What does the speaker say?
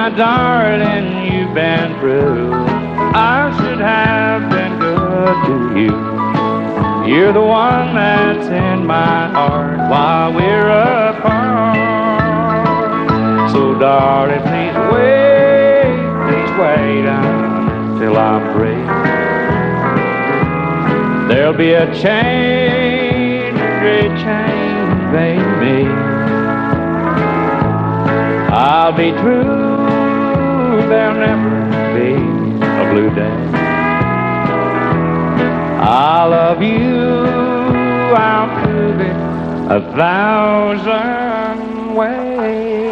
my darling, you've been true. I should have been good to you. You're the one that's in my heart while we're apart. So darling, please wait until I'm free. There'll be a change, a great change, baby. I'll be true, there'll never be a blue day. I love you, I'll prove it 1,000 ways.